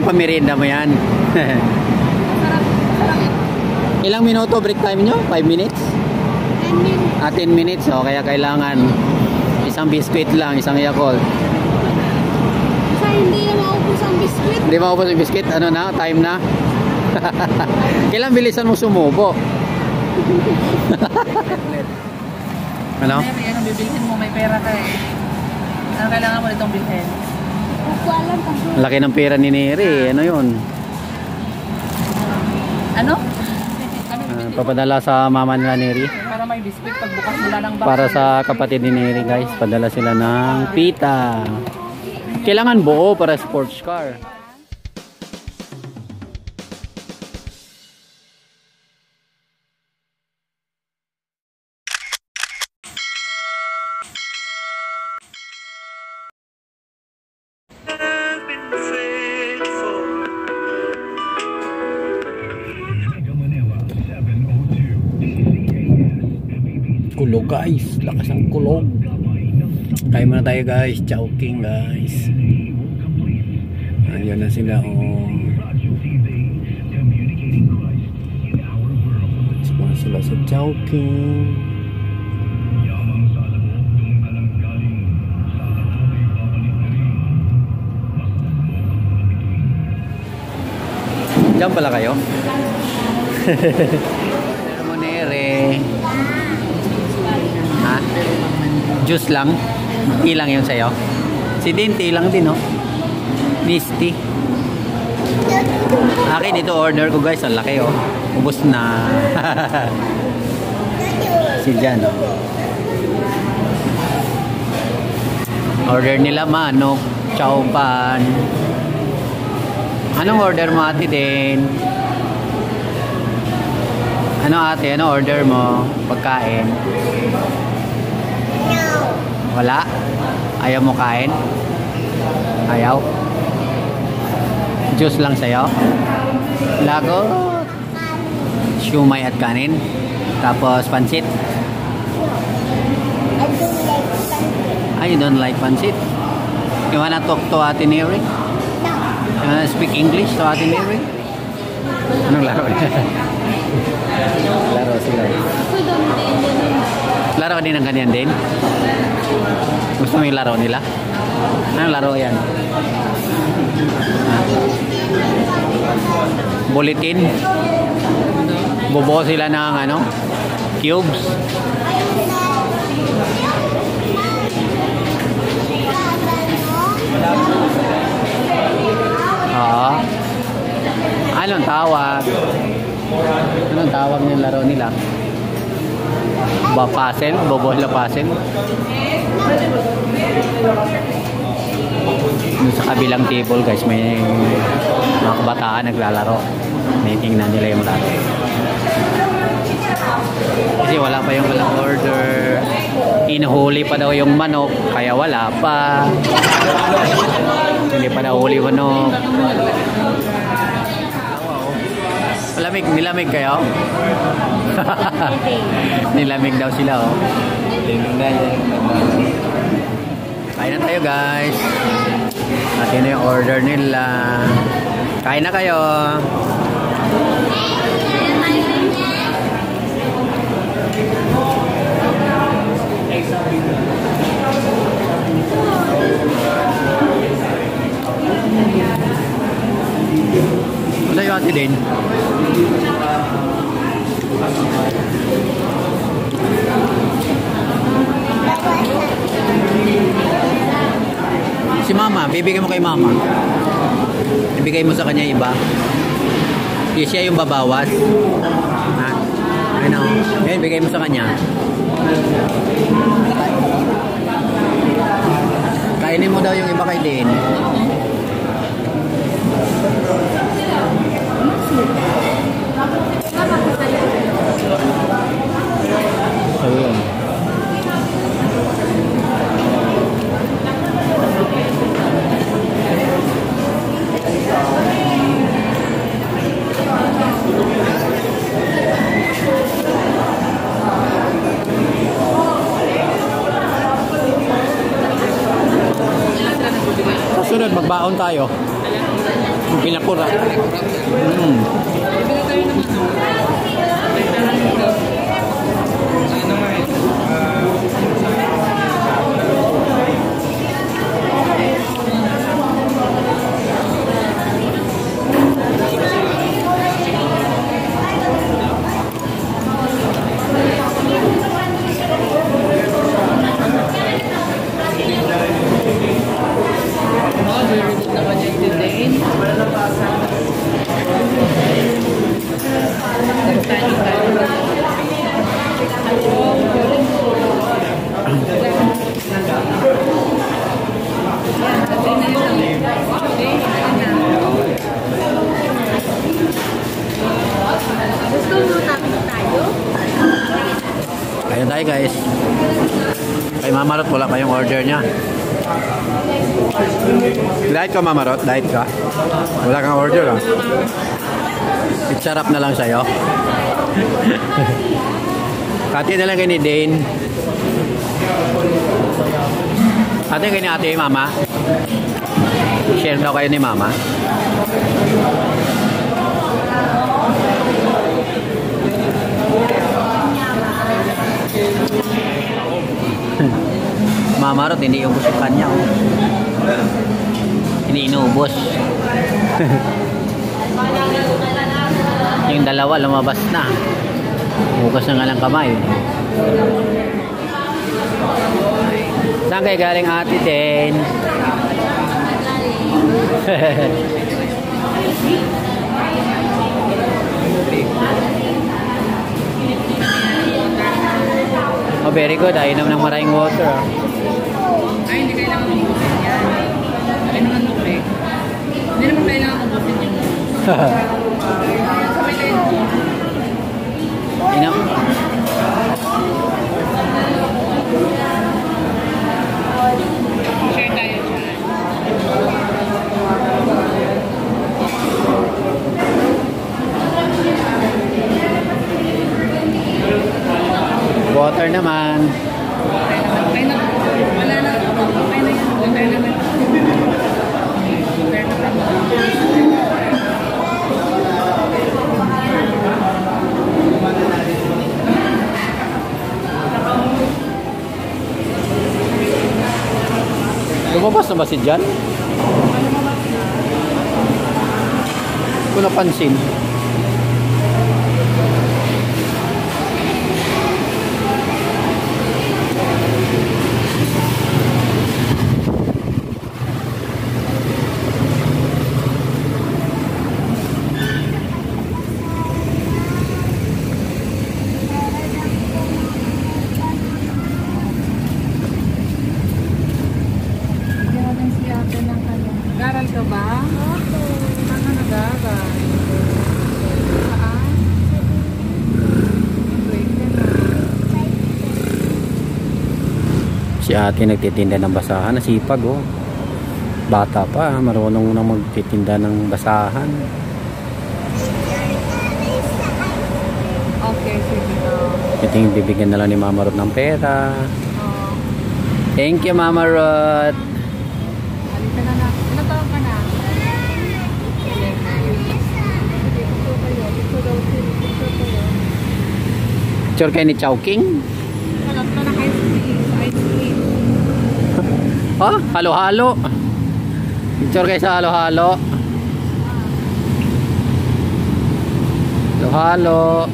yung pamerienda mo yan. Ilang minuto break time nyo? 5 minutes? 10 minutes. 10 minutes. O, kaya kailangan isang biscuit lang, isang Yakult. Sa hindi na maubos ang biscuit. Hindi maubos yung biscuit? Ano na? Time na? Kailan bilisan mo sumubo? Ano? Ano bibilhin mo? May pera ka eh. Ano kailangan mo itong bilhin? Laki ng pera ni Neri. Ano yun? Ano? Papadala sa mama nila Neri. Para may biscuit pagbukas mula ng box. Para sa kapatid ni Neri guys. Padala sila ng pita. Kailangan buo para sports car. Kulog guys, lakas ng kulog. Kaya muna tayo guys, Chowking guys. Ayan na sila oh. Sila sila sa Chowking. Diyan pala kayo? Monere. Ha? Juice lang? Ilang yun sa'yo? Si Dinty lang din, no? Misty. Akin ito order ko guys. Ang laki, oh. Ubus na. Si Jan, oh. Order nila manok, chow pan. Anong order mo ate din? Ano ate? Ano order mo? Pagkain? No. Wala? Ayaw mo kain? Ayaw? Juice lang sa'yo? Lagot? Siumay at kanin? Tapos pansit? I don't like pancit. You don't like pansit? You wanna talk to Ate Neri? You wanna speak English to Ate Neri? Anong laro niya? Laro sila. Laro din ng ganyan din? Gusto mo yung laro nila? Anong laro yan? Bulletin? Bubuo sila ng ano? Cubes? Oo. Anong tawag? Anong tawag ng laro nila? Ba puzzle? Bobola puzzle? Sa kabilang table guys, may mga kabataan naglalaro. Tingnan nila yung laro. Kasi wala pa yung walang order. Inuhuli pa daw yung manok, kaya wala pa. Hindi pa daw huli manok. Malamig, nilamig kayo? Nilamig daw sila, oh. Kain na tayo, guys. At yun yung order nila. Kain na kayo. Wala yung ate din. Si mama, bibigay mo kay mama. Ibigay mo sa kanya iba. Yes, siya yung babawas. Ha? Ayun o. Ayun, bigay mo sa kanya. Kainin mo daw yung iba kay Din. Ayun. Susunod, magbaon tayo. Pinakura. Bibili tayo naman. May pera dito. Gusto mo tapos tayo? Ayun tayo guys. Kay Mama Rot, wala pa yung order niya. Diet ka Mama Rot? Diet ka? Wala kang order ah. Sarap na lang sa'yo. Kati na lang kayo ni Dane. Ate kayo ni ate, Mama. Share daw kayo ni Mama. Mama Rot, hindi ubos yung kanya. Oh. Hindi inuubos. Yung dalawa lumabas na. Bukas na nga lang kamay. Saan kayo galing ate din? Oh, very good. Inom ng maraming water. Ay, hindi kailangan ubusin yan. Ay naman mo eh. Hindi naman kailangan ubusin yung sabay kayo. Inom. Share tayo dyan. Water naman. Okay na. Wala na. Okay na yan. Okay na yan. Lumabas na ba si Jan? Kung napansin. Nag-aral ka ba? Saan ka nag-aral? Saan? Grade ka na. Si ate nagtitinda ng basahan. Nasipag oh. Bata pa. Marunong na magtitinda ng basahan. Okay, sige na. Ito yung bibigyan na lang ni Mama Rot ng pera. Oh. Thank you Mama Rot. Halika na na. Ilang taon ka na? Picture kayo ni Chowking. Alam ko na ice cream. Oh, halo-halo. Picture kayo sa halo-halo. Halo-halo.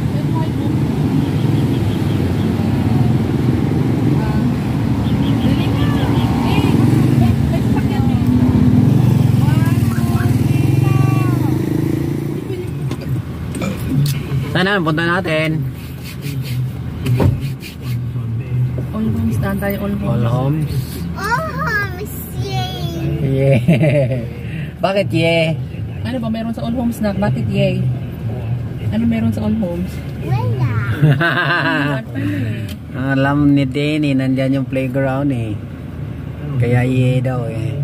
Saan naman punta natin? All homes. Daan tayo all homes. All homes. Yay! Yeah. Bakit yeah? Ano ba meron sa all homes na? Bakit yay? Ano meron sa all homes? Wala. Alam ni Danny, nandyan yung playground eh. Kaya yeah daw eh.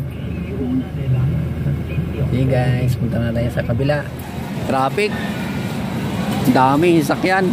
See guys, punta na tayo sa kabila. Traffic. Dami sakyan.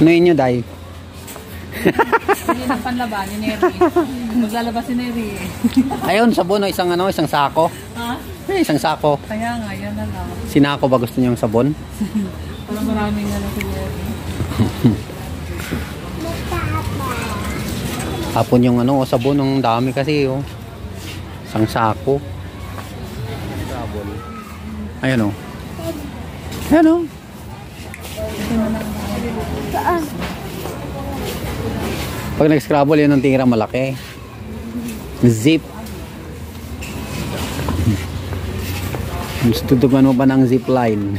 Ano yun, Day? Hindi ng panlaban ni Neri. Maglalabas si Neri eh. Ayun, sabon, no? Isang sako. Ha? Isang sako. Kaya nga, yan na lang. Sinako ba gusto niyo yung sabon? Parang maraming na lang si Neri. Hapon yung sabon, ang dami kasi, oh. Isang sako. Ayun, oh. Ayun, oh. Saan? Pag nag-scrabble, yun ang tira malaki. Zip. Gusto tutugan mo ba ng zip line?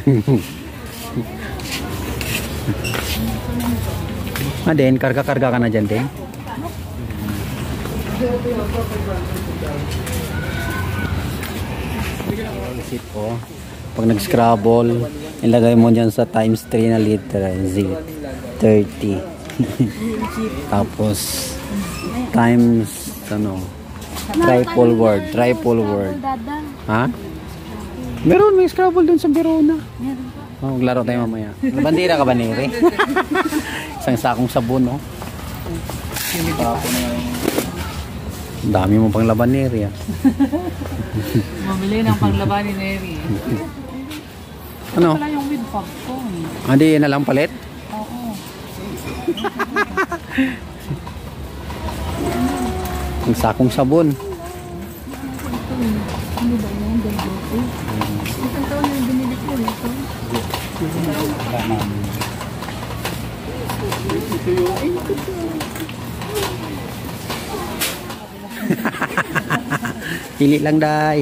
Din, karga-karga ka na dyan, din. Zip, oh. Pag nag-scrabble, ilagay mo dyan sa times 3 na liter. Zip. 30. Tapos times triple word. Ha? Meron, may Scrabble dun sa Verona. Oh, maglaro tayo mamaya. Bandira ka ba, Neri? Isang sakong sabon, no? Ang dami mo pang laban, Neri, ah. Mabili ng panglaban ni Neri. Ano? Wala yung with popcorn. Hindi na lang palit? Oo. Ang sakong sabon. Isang taon na yung binili ko nito. Pili lang, Day.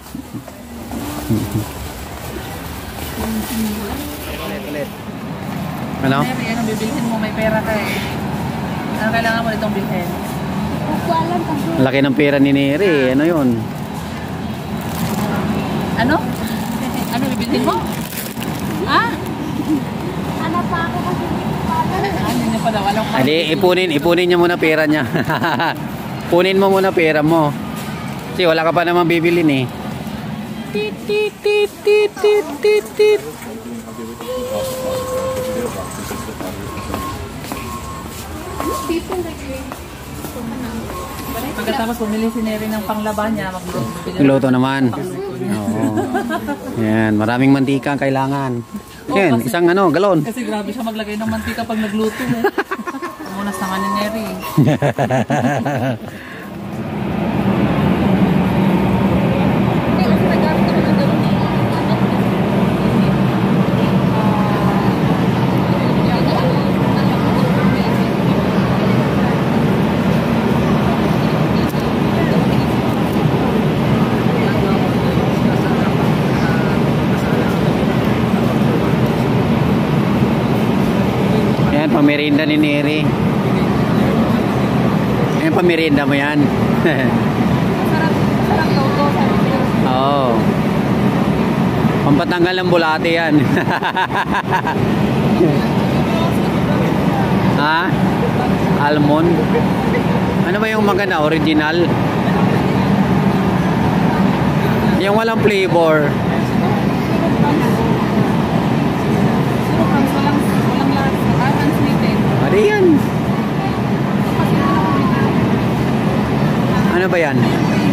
Ulit. Ano? Neri, anong bibilhin mo? May pera ka eh. Ano kailangan mo itong bilhin? Kukualan pa. Laki ng pera ni Neri. Ano yun? Ano? Ano bibilhin mo? Ha? Ano pa ako kasi hindi ko pala. Ano niya pala? Walang pa. Hindi, ipunin niya muna pera niya. Punin mo muna pera mo. Kasi wala ka pa naman bibilin, eh. Tit, tit, tit, tit, tit, tit, tit. Pagkatapos bumili si Neri ng panglaban niya, Luto naman. Oo. Yan, maraming mantika ang kailangan. Yan, isang galon. Kasi grabe siya maglagay ng mantika pag nagluto eh. Munas naman ni Neri. Pamerienda ni Neri. Ayan, pamerienda mo yan. Oo. Pampatanggal ng bulate yan. Ha? Almond? Ano ba yung maganda? Original? Yung walang flavor. Ano yan? Ano ba yan?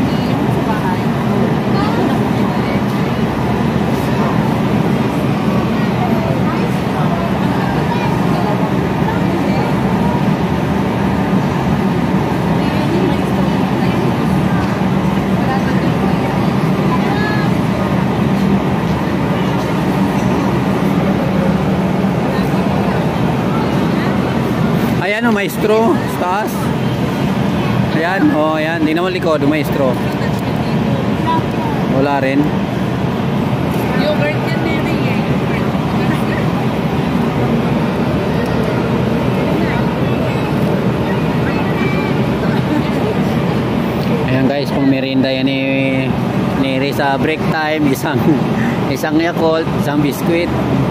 Ayan, maestro, taas. Ayan, ayan, di naman likod, maestro. Wala rin. Yogurt yan, Neri eh. Ayan guys, pang merienda yan ni Neri sa break time, isang Yakult, isang biskuit.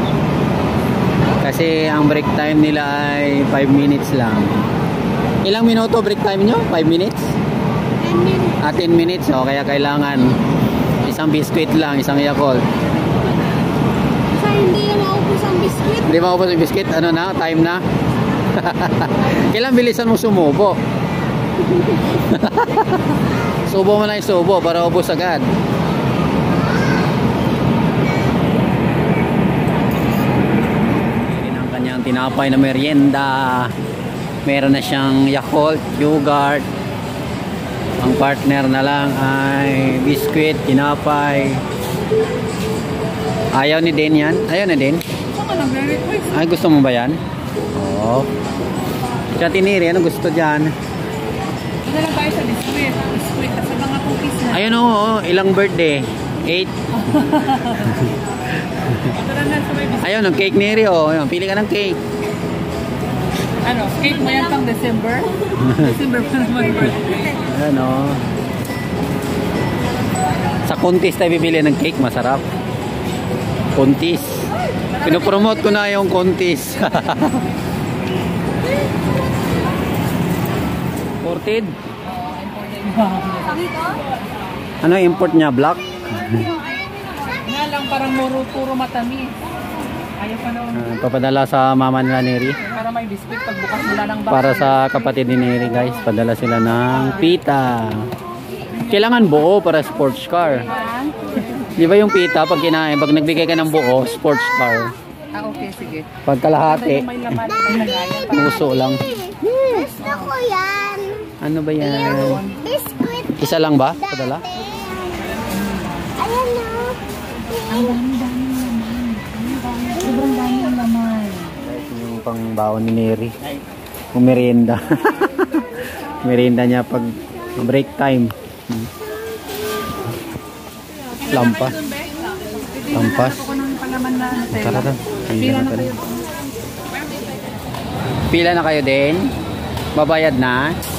Kasi ang break time nila ay 5 minutes lang. Ilang minuto break time nyo? 5 minutes? 10 minutes. 10 minutes. O, kaya kailangan isang biskuit lang, isang Yakult. Kasi hindi na maubos ang biscuit. Hindi maubos yung biskuit? Ano na? Time na? Kailan bilisan mo sumubo? Subo mo na yung subo para ubos agad. Yan ang kanyang tinapay na merienda. Meron na siyang Yakult, yogurt. Ang partner na lang ay biscuit, tinapay. Ayaw ni Den yan? Ayaw na din? Ay, gusto mo ba yan? Oo. Siya tiniri, ano gusto dyan? Ito lang tayo sa biscuit. Biscuit kasi mga cookies na. Ayun o, ilang birthday? 8. Ito lang na sa may biscuit. Ayun, ang cake ni Eri o. Ayun, pili ka ng cake. Ano, cake mo yan pang December? December pa naman birthday. Ayan o. Sa Kuntis tayo bibili ng cake, masarap. Kuntis. Pinopromote ko na yung Kuntis. Imported? Ano import niya? Black? Nga lang, parang puro matamis. Ayaw pa naman. Papadala sa mama nila Neri. Para may biscuit pagbukas nila ng box. Para sa kapatid ni Neri guys. Padala sila ng pita. Kailangan buo para sports car. Di ba yung pita pag kinain, pag nagbigay ka ng buo, sports car. Ah, okay, sige. Pag kalahati, May laman, may lagayan. puso lang. Gusto ko yan. Ano ba yan? Biscuit. Isa lang ba? Padala? Ayan na. Ang dami-dami naman. Sobrang dami ng laman. Yung pang baon ni Neri. Yung merienda. Merienda niya pag break time. Lampas. Lampas. Tara na. Pila na kayo. Pila na kayo din? Babayad na?